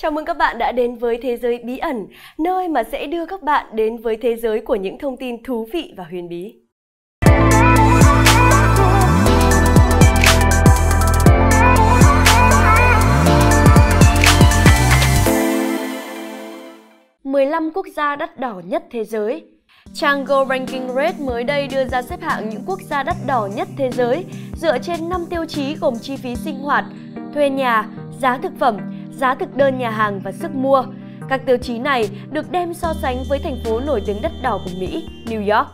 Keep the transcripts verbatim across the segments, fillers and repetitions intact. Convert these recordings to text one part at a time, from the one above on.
Chào mừng các bạn đã đến với Thế giới bí ẩn, nơi mà sẽ đưa các bạn đến với thế giới của những thông tin thú vị và huyền bí. mười lăm quốc gia đắt đỏ nhất thế giới. Trang Go Ranking Red mới đây đưa ra xếp hạng những quốc gia đắt đỏ nhất thế giới dựa trên năm tiêu chí gồm chi phí sinh hoạt, thuê nhà, giá thực phẩm, giá thực đơn nhà hàng và sức mua. Các tiêu chí này được đem so sánh với thành phố nổi tiếng đắt đỏ của Mỹ, New York.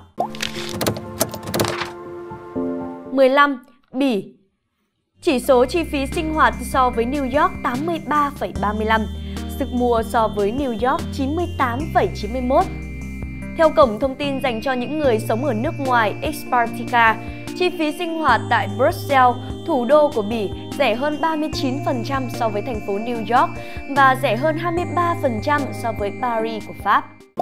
mười lăm. Bỉ. Chỉ số chi phí sinh hoạt so với New York tám mươi ba phẩy ba mươi lăm, sức mua so với New York chín mươi tám phẩy chín mươi mốt. Theo cổng thông tin dành cho những người sống ở nước ngoài Expatica, chi phí sinh hoạt tại Brussels, thủ đô của Bỉ, rẻ hơn ba mươi chín phần trăm so với thành phố New York và rẻ hơn hai mươi ba phần trăm so với Paris của Pháp.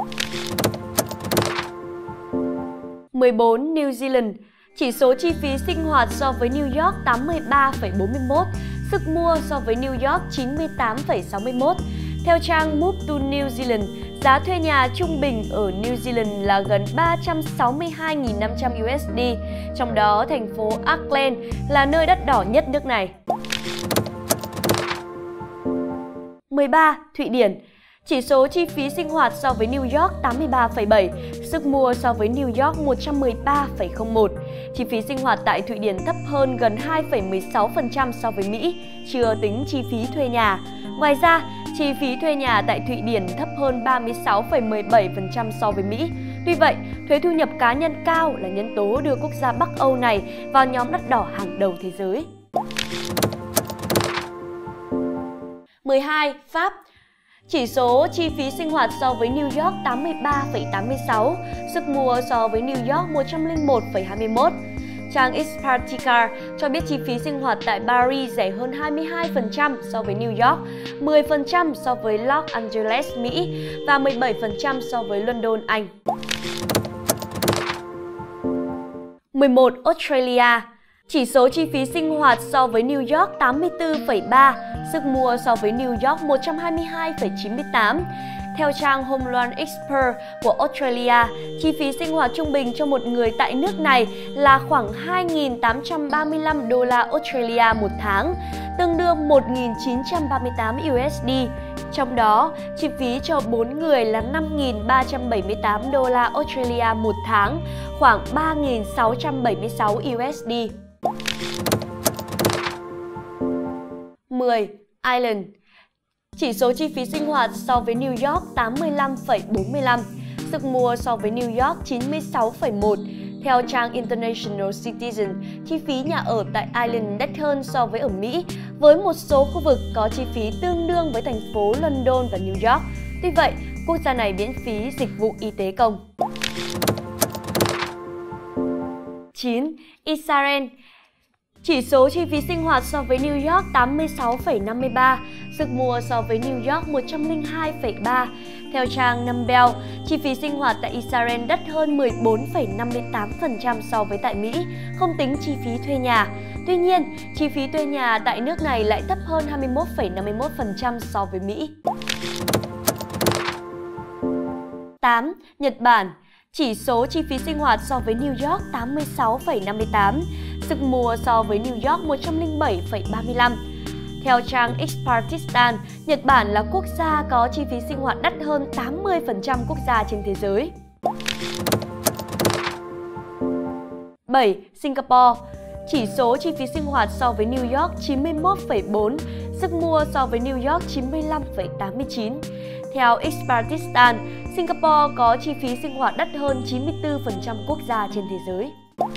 mười bốn. New Zealand. Chỉ số chi phí sinh hoạt so với New York tám mươi ba phẩy bốn mươi mốt, sức mua so với New York chín mươi tám phẩy sáu mươi mốt. Theo trang Move to New Zealand, giá thuê nhà trung bình ở New Zealand là gần ba trăm sáu mươi hai nghìn năm trăm đô la, trong đó thành phố Auckland là nơi đắt đỏ nhất nước này. mười ba. Thụy Điển. Chỉ số chi phí sinh hoạt so với New York tám mươi ba phẩy bảy, sức mua so với New York một trăm mười ba phẩy không một. Chi phí sinh hoạt tại Thụy Điển thấp hơn gần hai phẩy mười sáu phần trăm so với Mỹ, chưa tính chi phí thuê nhà. Ngoài ra, chi phí thuê nhà tại Thụy Điển thấp hơn ba mươi sáu phẩy mười bảy phần trăm so với Mỹ. Tuy vậy, thuế thu nhập cá nhân cao là nhân tố đưa quốc gia Bắc Âu này vào nhóm đắt đỏ hàng đầu thế giới. mười hai. Pháp. Chỉ số chi phí sinh hoạt so với New York tám mươi ba phẩy tám mươi sáu, sức mua so với New York một trăm lẻ một phẩy hai mươi mốt. Trang Expatica cho biết chi phí sinh hoạt tại Paris rẻ hơn hai mươi hai phần trăm so với New York, mười phần trăm so với Los Angeles, Mỹ và mười bảy phần trăm so với London, Anh. mười một. Australia. Chỉ số chi phí sinh hoạt so với New York tám mươi tư phẩy ba, sức mua so với New York một trăm hai mươi hai phẩy chín mươi tám. Theo trang Homeland Expert của Australia, chi phí sinh hoạt trung bình cho một người tại nước này là khoảng hai nghìn tám trăm ba mươi lăm đô la Australia một tháng, tương đương một nghìn chín trăm ba mươi tám đô la. Trong đó, chi phí cho bốn người là năm nghìn ba trăm bảy mươi tám đô la Australia một tháng, khoảng ba nghìn sáu trăm bảy mươi sáu đô la. mười. Ireland. Chỉ số chi phí sinh hoạt so với New York tám mươi lăm phẩy bốn mươi lăm, sức mua so với New York chín mươi sáu phẩy một. Theo trang International Citizen, chi phí nhà ở tại Ireland đắt hơn so với ở Mỹ, với một số khu vực có chi phí tương đương với thành phố London và New York. Tuy vậy, quốc gia này miễn phí dịch vụ y tế công. chín. Israel. Chỉ số chi phí sinh hoạt so với New York tám mươi sáu phẩy năm mươi ba, sức mua so với New York một trăm lẻ hai phẩy ba. Theo trang Numbeo, chi phí sinh hoạt tại Israel đắt hơn mười bốn phẩy năm mươi tám phần trăm so với tại Mỹ, không tính chi phí thuê nhà. Tuy nhiên, chi phí thuê nhà tại nước này lại thấp hơn hai mươi mốt phẩy năm mươi mốt phần trăm so với Mỹ. tám. Nhật Bản. Chỉ số chi phí sinh hoạt so với New York tám mươi sáu phẩy năm mươi tám, sức mua so với New York một trăm lẻ bảy phẩy ba mươi lăm. Theo trang Expatistan, Nhật Bản là quốc gia có chi phí sinh hoạt đắt hơn tám mươi phần trăm quốc gia trên thế giới. bảy. Singapore. Chỉ số chi phí sinh hoạt so với New York chín mươi mốt phẩy bốn, sức mua so với New York chín mươi lăm phẩy tám mươi chín. Theo Expatistan, Singapore có chi phí sinh hoạt đắt hơn chín mươi tư phần trăm quốc gia trên thế giới.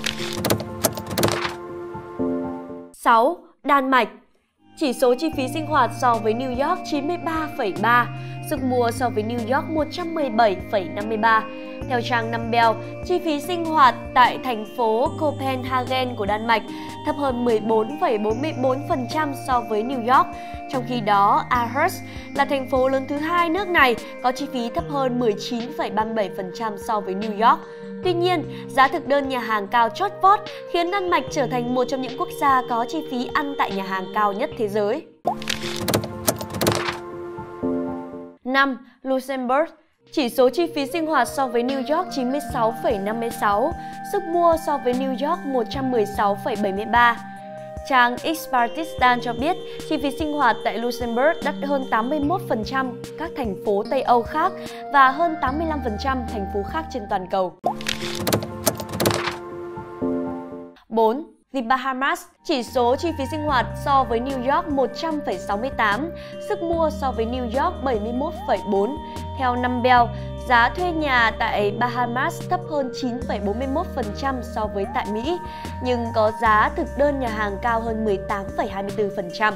sáu. Đan Mạch. Chỉ số chi phí sinh hoạt so với New York chín mươi ba phẩy ba, sức mua so với New York một trăm mười bảy phẩy năm mươi ba. Theo trang Numbeo, chi phí sinh hoạt tại thành phố Copenhagen của Đan Mạch thấp hơn mười bốn phẩy bốn mươi bốn phần trăm so với New York. Trong khi đó, Aarhus là thành phố lớn thứ hai nước này có chi phí thấp hơn mười chín phẩy ba mươi bảy phần trăm so với New York. Tuy nhiên, giá thực đơn nhà hàng cao chót vót khiến Đan Mạch trở thành một trong những quốc gia có chi phí ăn tại nhà hàng cao nhất thế giới. năm. Luxembourg. Chỉ số chi phí sinh hoạt so với New York chín mươi sáu phẩy năm mươi sáu, sức mua so với New York một trăm mười sáu phẩy bảy mươi ba. Trang Expertistan cho biết chi phí sinh hoạt tại Luxembourg đắt hơn tám mươi mốt phần trăm các thành phố Tây Âu khác và hơn tám mươi lăm phần trăm thành phố khác trên toàn cầu. bốn. The Bahamas. Chỉ số chi phí sinh hoạt so với New York một trăm phẩy sáu mươi tám, sức mua so với New York bảy mươi mốt phẩy bốn. Theo Numbeo, giá thuê nhà tại Bahamas thấp hơn chín phẩy bốn mươi mốt phần trăm so với tại Mỹ, nhưng có giá thực đơn nhà hàng cao hơn mười tám phẩy hai mươi tư phần trăm.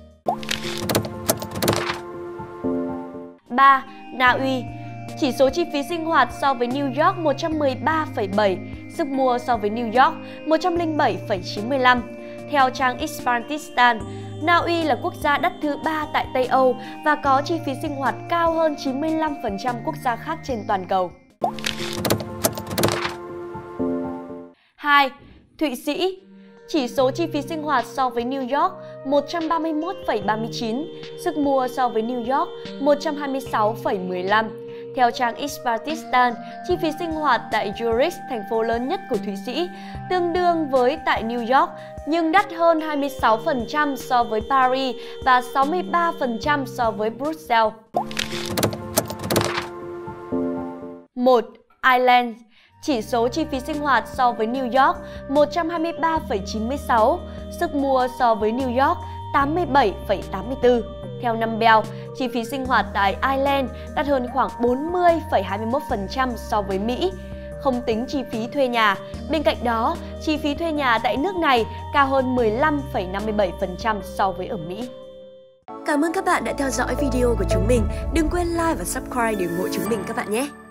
ba. Na Uy. Chỉ số chi phí sinh hoạt so với New York một trăm mười ba phẩy bảy, sức mua so với New York một trăm lẻ bảy phẩy chín mươi lăm. Theo trang Expertistan, Na Uy là quốc gia đắt thứ ba tại Tây Âu và có chi phí sinh hoạt cao hơn chín mươi lăm phần trăm quốc gia khác trên toàn cầu. hai. Thụy Sĩ. Chỉ số chi phí sinh hoạt so với New York một trăm ba mươi mốt phẩy ba mươi chín, sức mua so với New York một trăm hai mươi sáu phẩy mười lăm. Theo trang Expertistan, chi phí sinh hoạt tại Zurich, thành phố lớn nhất của Thụy Sĩ, tương đương với tại New York, nhưng đắt hơn hai mươi sáu phần trăm so với Paris và sáu mươi ba phần trăm so với Brussels. một. Ireland. Chỉ số chi phí sinh hoạt so với New York một trăm hai mươi ba phẩy chín mươi sáu, sức mua so với New York tám mươi bảy phẩy tám mươi tư. Theo Numbeo, chi phí sinh hoạt tại Ireland đắt hơn khoảng bốn mươi phẩy hai mươi mốt phần trăm so với Mỹ, không tính chi phí thuê nhà. Bên cạnh đó, chi phí thuê nhà tại nước này cao hơn mười lăm phẩy năm mươi bảy phần trăm so với ở Mỹ. Cảm ơn các bạn đã theo dõi video của chúng mình. Đừng quên like và subscribe để ủng hộ chúng mình các bạn nhé!